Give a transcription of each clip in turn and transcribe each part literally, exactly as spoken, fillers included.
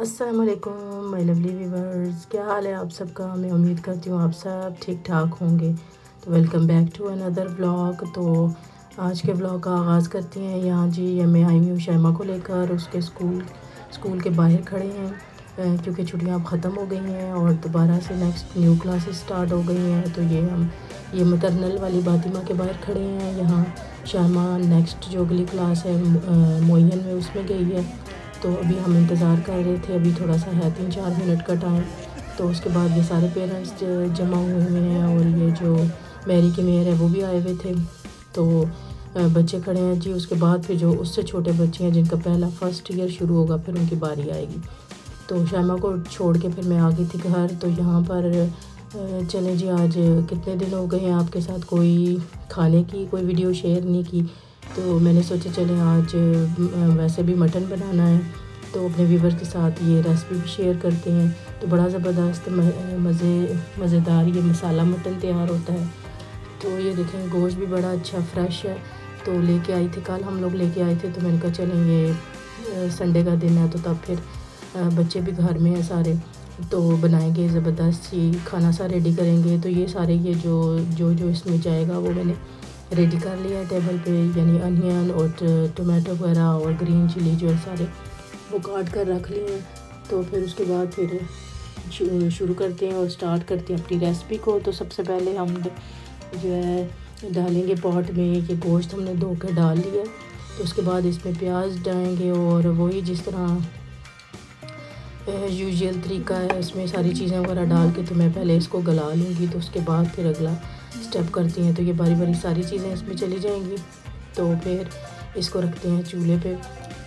अस्सलाम वालेकुम my lovely viewers, क्या हाल है आप सबका। मैं उम्मीद करती हूँ आप सब ठीक ठाक होंगे। तो welcome back to another vlog. तो आज के व्लॉग का आगाज़ करते हैं। यहाँ जी ये मैं आई हुई हूँ शैमा को लेकर, उसके स्कूल स्कूल के बाहर खड़े हैं क्योंकि छुट्टियाँ अब ख़त्म हो गई हैं और दोबारा से नेक्स्ट न्यू क्लासेस स्टार्ट हो गई हैं। तो ये हम ये मतरनल वाली बातिमा के बाहर खड़े हैं। यहाँ शैमा नेक्स्ट जो अगली क्लास है मोइन में उसमें गई है। तो अभी हम इंतज़ार कर रहे थे, अभी थोड़ा सा है तीन चार मिनट का टाइम। तो उसके बाद ये सारे पेरेंट्स जमा हुए हुए हैं और ये जो मैरी की मेयर है वो भी आए हुए थे। तो बच्चे खड़े हैं जी। उसके बाद फिर जो उससे छोटे बच्चे हैं जिनका पहला फर्स्ट ईयर शुरू होगा फिर उनकी बारी आएगी। तो शैमा को छोड़ के फिर मैं आ गई थी घर। तो यहाँ पर चले जी, आज कितने दिन हो गए हैं आपके साथ कोई खाने की कोई वीडियो शेयर नहीं की। तो मैंने सोचा चलें आज वैसे भी मटन बनाना है तो अपने व्यूवर के साथ ये रेसिपी भी शेयर करते हैं। तो बड़ा ज़बरदस्त मज़े मज़ेदार ये मसाला मटन तैयार होता है। तो ये देखें गोश्त भी बड़ा अच्छा फ्रेश है। तो लेके आई थी, कल हम लोग लेके आए थे। तो मैंने कहा चलें ये संडे का दिन है तो तब फिर बच्चे भी घर में हैं सारे, तो बनाएंगे ज़बरदस्त सी खाना सा रेडी करेंगे। तो ये सारे ये जो जो जो इसमें जाएगा वो मैंने रेडी कर लिया है टेबल पे, यानी अनियन और टमाटो वगैरह और ग्रीन चिली जो है सारे वो काट कर रख लिए हैं। तो फिर उसके बाद फिर शुरू करते हैं और स्टार्ट करते हैं अपनी रेसिपी को। तो सबसे पहले हम जो है डालेंगे पॉट में ये गोश्त, हमने धो कर डाल लिया। तो उसके बाद इसमें प्याज डालेंगे और वही जिस तरह यूजुअल तरीका है इसमें सारी चीज़ें वगैरह डाल के तो मैं पहले इसको गला लूँगी। तो उसके बाद फिर अगला स्टेप करती हैं। तो ये बारी बारी सारी चीज़ें इसमें चली जाएंगी। तो फिर इसको रखते हैं चूल्हे पे।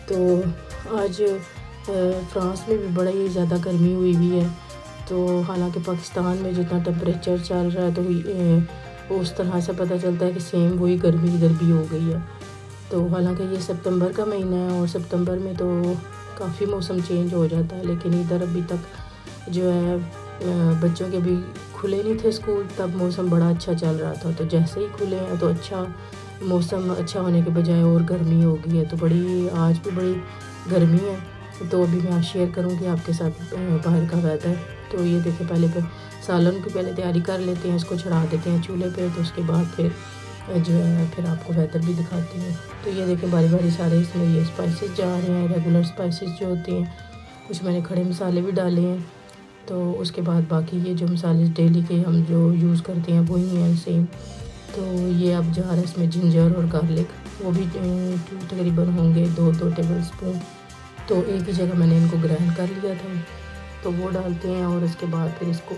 तो आज फ्रांस में भी बड़ा ही ज़्यादा गर्मी हुई हुई है। तो हालांकि पाकिस्तान में जितना टेम्परेचर चल रहा है तो उस तरह से पता चलता है कि सेम वही गर्मी इधर भी हो गई है। तो हालांकि ये सितंबर का महीना है और सितंबर में तो काफ़ी मौसम चेंज हो जाता है, लेकिन इधर अभी तक जो है बच्चों के भी खुले नहीं थे स्कूल, तब मौसम बड़ा अच्छा चल रहा था। तो जैसे ही खुले हैं तो अच्छा मौसम अच्छा होने के बजाय और गर्मी हो गई है। तो बड़ी आज भी बड़ी गर्मी है। तो अभी मैं शेयर करूँगी आपके साथ बाहर का वेदर। तो ये देखिए पहले पे सालन की पहले तैयारी कर लेते हैं, इसको चढ़ा देते हैं चूल्हे पे। तो उसके बाद फिर जो है फिर आपको वेदर भी दिखाती हूँ। तो ये देखें बारी बारी सारे इसमें ये स्पाइसेस जा रहे हैं, रेगुलर स्पाइसेस जो होती हैं। कुछ मैंने खड़े मसाले भी डाले हैं। तो उसके बाद बाकी ये जो मसाले डेली के हम जो यूज़ करते हैं वही हैं सेम। तो ये अब जा रहा है इसमें जिंजर और गार्लिक, वो भी तकरीबन होंगे दो दो टेबल स्पून। तो एक ही जगह मैंने इनको ग्राइंड कर लिया था। तो वो डालते हैं और उसके बाद फिर इसको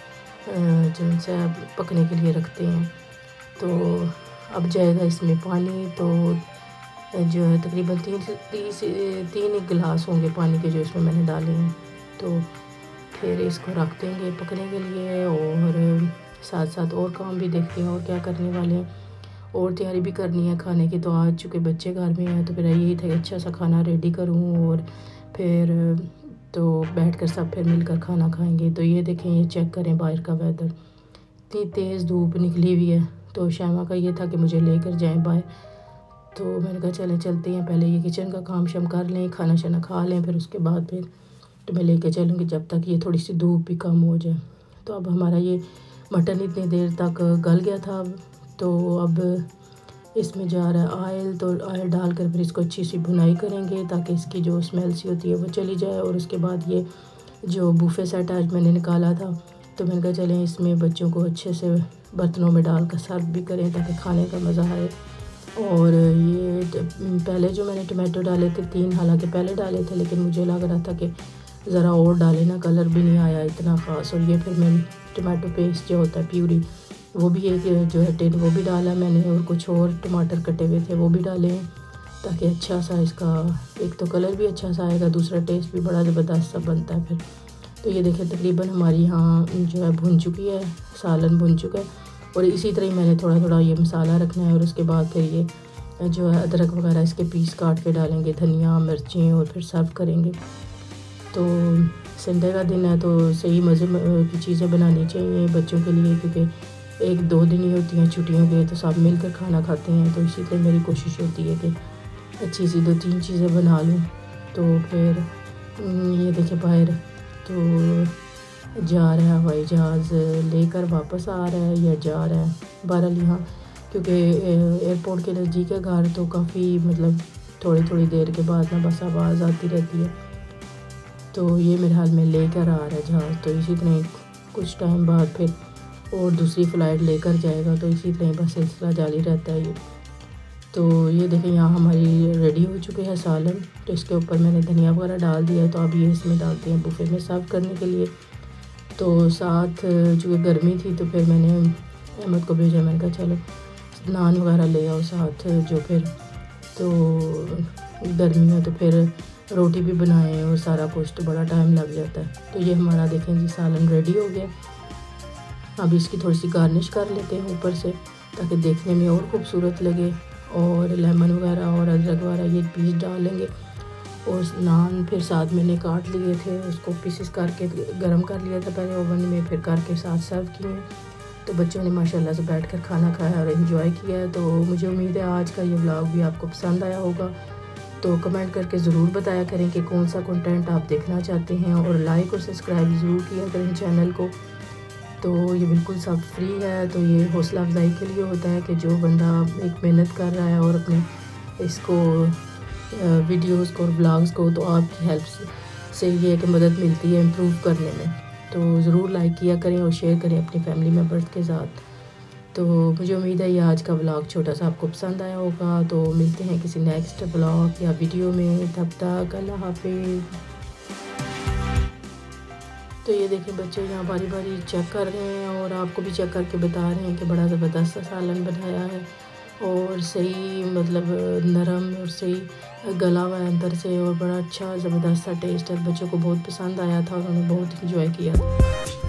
जो से पकने के लिए रखते हैं। तो अब जाएगा इसमें पानी। तो जो है तकरीबन तीन से तीस तीन एक गिलास होंगे पानी के जो इसमें मैंने डाले हैं। तो फिर इसको रख देंगे पकने के लिए और साथ साथ और काम भी देखते हैं और क्या करने वाले हैं और तैयारी भी करनी है खाने की। तो आज चूँकि बच्चे घर में हैं तो फिर यही था कि अच्छा सा खाना रेडी करूँ और फिर तो बैठकर सब फिर मिलकर खाना खाएंगे। तो ये देखें ये चेक करें बाहर का वेदर, इतनी तेज़ धूप निकली हुई है। तो शैमा का ये था कि मुझे लेकर जाएं बाहर। तो मैंने कहा चले चलते हैं, पहले ये किचन का काम शम कर लें, खाना शाना खा लें, फिर उसके बाद फिर तो मैं लेके चलूँगी जब तक ये थोड़ी सी धूप भी कम हो जाए। तो अब हमारा ये मटन इतनी देर तक गल गया था। तो अब इसमें जा रहा है ऑयल। तो ऑयल डालकर फिर इसको अच्छी सी भुनाई करेंगे ताकि इसकी जो स्मेल सी होती है वो चली जाए। और उसके बाद ये जो बूफे सेट आज मैंने निकाला था तो मैंने कहा चलें इसमें बच्चों को अच्छे से बर्तनों में डाल कर सर्व भी करें ताकि खाने का मज़ा आए। और ये पहले जो मैंने टमाटो डाले थे तीन, हालांकि पहले डाले थे लेकिन मुझे लग रहा था कि ज़रा और डाले ना, कलर भी नहीं आया इतना ख़ास। और ये फिर मैंने टमाटो पेस्ट जो होता है प्यूरी वो भी एक जो है टिन वो भी डाला मैंने और कुछ और टमाटर कटे हुए थे वो भी डाले हैं ताकि अच्छा सा इसका एक तो कलर भी अच्छा सा आएगा, दूसरा टेस्ट भी बड़ा ज़बरदस्त सा बनता है फिर। तो ये देखें तकरीबन हमारी यहाँ जो है भुन चुकी है, सालन भुन चुका है। और इसी तरह ही मैंने थोड़ा थोड़ा ये मसाला रखना है और उसके बाद फिर ये जो है अदरक वगैरह इसके पीस काट के डालेंगे, धनिया मिर्चें, और फिर सर्व करेंगे। तो संडे का दिन है तो सही मज़े की चीज़ें बनानी चाहिए बच्चों के लिए, क्योंकि एक दो दिन ही होती हैं छुट्टियों के, तो सब मिलकर खाना खाते हैं। तो इसी तरह मेरी कोशिश होती है कि अच्छी सी दो तीन चीज़ें बना लूँ। तो फिर ये देखिए बाहर तो जा रहा है हवाई जहाज़ लेकर वापस आ रहा है या जा रहा है। बहरहाल यहाँ क्योंकि एयरपोर्ट के नज़दीक है घर, तो काफ़ी मतलब थोड़ी थोड़ी देर के बाद ना बस आवाज़ आती रहती है। तो ये मेरे हाल में लेकर आ रहा है जहाज़, तो इसी तरह कुछ टाइम बाद फिर और दूसरी फ़्लाइट लेकर जाएगा, तो इसी तरह बस सिलसिला जारी रहता है ये। तो ये देखें यहाँ हमारी रेडी हो चुके हैं सालन, तो इसके ऊपर मैंने धनिया वगैरह डाल दिया है। तो अब ये इसमें डालते हैं बुफे में सर्व करने के लिए। तो साथ चूँकि गर्मी थी तो फिर मैंने अहमद को भेजा, मैंने कहा चलो नान वगैरह ले आओ साथ, जो फिर तो गर्मी है तो फिर रोटी भी बनाए और सारा कुछ, तो बड़ा टाइम लग जाता है। तो ये हमारा देखें जी सालन रेडी हो गया। अब इसकी थोड़ी सी गार्निश कर लेते हैं ऊपर से, ताकि देखने में और खूबसूरत लगे। और लेमन वगैरह और अदरक वगैरह ये पीस डालेंगे। और नान फिर साथ मैंने काट लिए थे, उसको पीसेस करके गरम कर लिया था पहले ओवन में, फिर करके साथ सर्व किए। तो बच्चों ने माशाल्लाह से बैठकर खाना खाया और एंजॉय किया। तो मुझे उम्मीद है आज का ये व्लॉग भी आपको पसंद आया होगा। तो कमेंट करके ज़रूर बताया करें कि कौन सा कंटेंट आप देखना चाहते हैं, और लाइक और सब्सक्राइब ज़रूर किया करें चैनल को। तो ये बिल्कुल सब फ्री है, तो ये हौसला अफजाई के लिए होता है कि जो बंदा एक मेहनत कर रहा है और अपने इसको वीडियोस को और ब्लॉग्स को, तो आपकी हेल्प से ये है कि मदद मिलती है इम्प्रूव करने में। तो ज़रूर लाइक किया करें और शेयर करें अपनी फैमिली मेम्बर्स के साथ। तो मुझे उम्मीद है ये आज का व्लॉग छोटा सा आपको पसंद आया होगा। तो मिलते हैं किसी नेक्स्ट व्लॉग या वीडियो में, तब तक अल्लाह हाफिज़। तो ये देखें बच्चे यहाँ बारी बारी चेक कर रहे हैं और आपको भी चेक करके बता रहे हैं कि बड़ा ज़बरदस्त सालन बनाया है, और सही मतलब नरम और सही गला हुआ है अंदर से, और बड़ा अच्छा ज़बरदस्त सा टेस्ट है। बच्चों को बहुत पसंद आया था, उन्होंने बहुत इंजॉय किया।